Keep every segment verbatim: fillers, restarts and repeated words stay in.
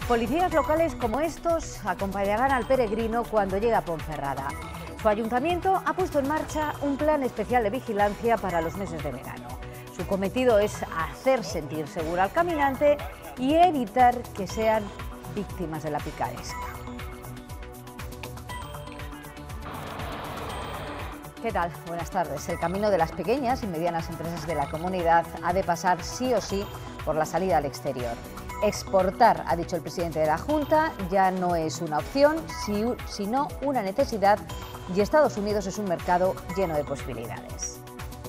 Policías locales como estos acompañarán al peregrino cuando llegue a Ponferrada. Su ayuntamiento ha puesto en marcha un plan especial de vigilancia para los meses de verano. Su cometido es hacer sentir seguro al caminante y evitar que sean víctimas de la picaresca. ¿Qué tal? Buenas tardes. El camino de las pequeñas y medianas empresas de la comunidad ha de pasar sí o sí por la salida al exterior. Exportar, ha dicho el presidente de la Junta, ya no es una opción, sino una necesidad, y Estados Unidos es un mercado lleno de posibilidades.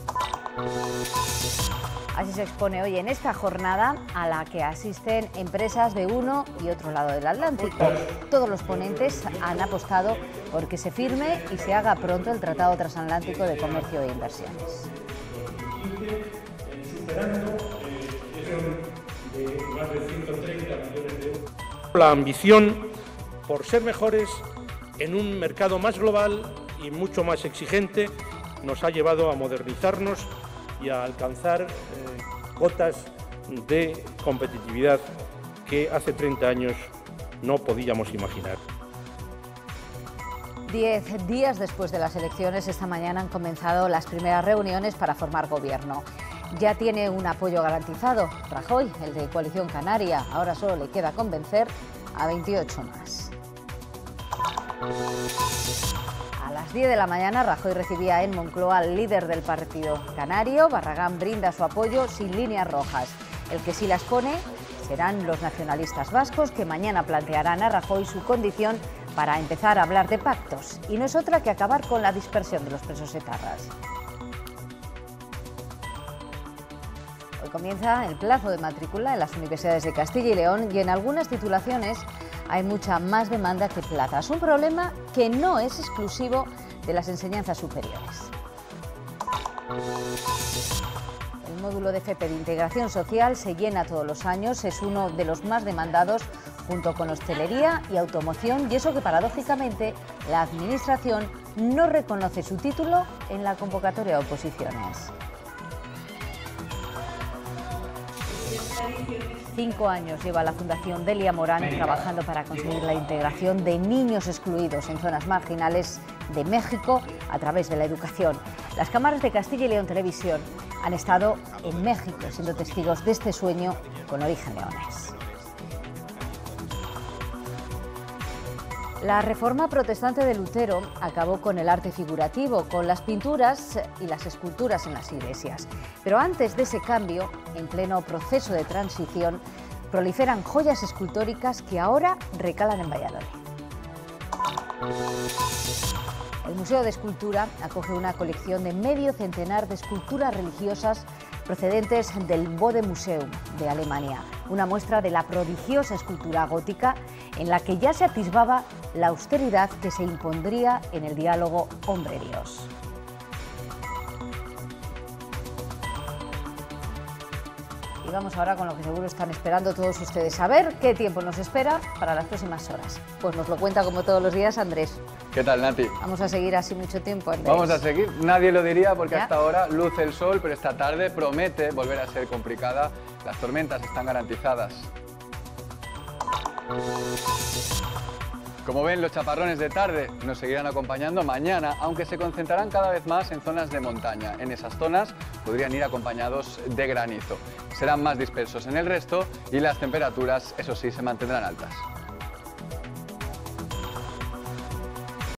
Así se expone hoy en esta jornada, a la que asisten empresas de uno y otro lado del Atlántico. Todos los ponentes han apostado por que se firme y se haga pronto el Tratado Transatlántico de Comercio e Inversiones. La ambición por ser mejores en un mercado más global y mucho más exigente nos ha llevado a modernizarnos y a alcanzar eh, cotas de competitividad que hace treinta años no podíamos imaginar. Diez días después de las elecciones, esta mañana han comenzado las primeras reuniones para formar gobierno. Ya tiene un apoyo garantizado Rajoy, el de Coalición Canaria. Ahora solo le queda convencer a veintiocho más. A las diez de la mañana, Rajoy recibía en Moncloa al líder del partido canario. Barragán brinda su apoyo sin líneas rojas. El que sí las pone serán los nacionalistas vascos, que mañana plantearán a Rajoy su condición para empezar a hablar de pactos. Y no es otra que acabar con la dispersión de los presos etarras. Hoy comienza el plazo de matrícula en las universidades de Castilla y León y en algunas titulaciones hay mucha más demanda que plazas. Un problema que no es exclusivo de las enseñanzas superiores. El módulo de F P de Integración Social se llena todos los años, es uno de los más demandados junto con hostelería y automoción, y eso que paradójicamente la Administración no reconoce su título en la convocatoria de oposiciones. Cinco años lleva la Fundación Delia Morán trabajando para conseguir la integración de niños excluidos en zonas marginales de México a través de la educación. Las cámaras de Castilla y León Televisión han estado en México siendo testigos de este sueño con origen leonés. La reforma protestante de Lutero acabó con el arte figurativo, con las pinturas y las esculturas en las iglesias. Pero antes de ese cambio, en pleno proceso de transición, proliferan joyas escultóricas que ahora recalan en Valladolid. El Museo de Escultura acoge una colección de medio centenar de esculturas religiosas procedentes del Bode Museum de Alemania, una muestra de la prodigiosa escultura gótica en la que ya se atisbaba la austeridad que se impondría en el diálogo hombre-Dios. Y vamos ahora con lo que seguro están esperando todos ustedes, saber qué tiempo nos espera para las próximas horas. Pues nos lo cuenta como todos los días Andrés. ¿Qué tal, Nati? Vamos a seguir así mucho tiempo, Andrés. Vamos a seguir, nadie lo diría porque ¿Ya? hasta ahora luce el sol, pero esta tarde promete volver a ser complicada. Las tormentas están garantizadas. Como ven, los chaparrones de tarde nos seguirán acompañando mañana, aunque se concentrarán cada vez más en zonas de montaña. En esas zonas podrían ir acompañados de granizo. Serán más dispersos en el resto y las temperaturas, eso sí, se mantendrán altas.